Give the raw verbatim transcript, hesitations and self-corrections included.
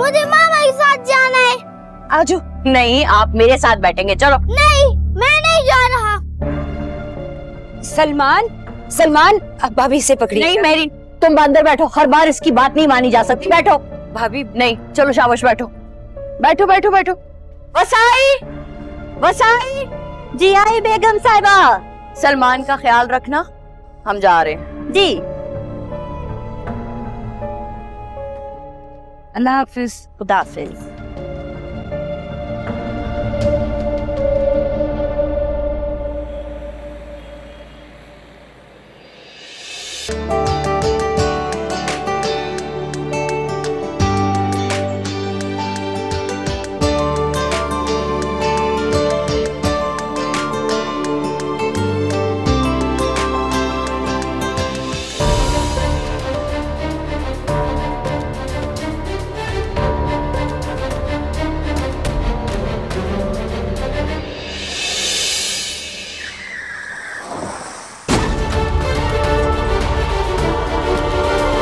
मुझे मामा के साथ जाना है। आजू। नहीं, आप मेरे साथ बैठेंगे, चलो। नहीं, मैं नहीं जा रहा। सलमान, सलमान, अब भाभी से पकड़ी। नहीं मेरी, तुम अंदर बैठो, हर बार इसकी बात नहीं मानी जा सकती। बैठो भाभी। नहीं, चलो शाबाश, बैठो बैठो बैठो बैठो। वसाई, वसाई जी आई बेगम साहिबा। सलमान का ख्याल रखना, हम जा रहे हैं। जी, अल्लाह हाफिज। खुदा हाफिज।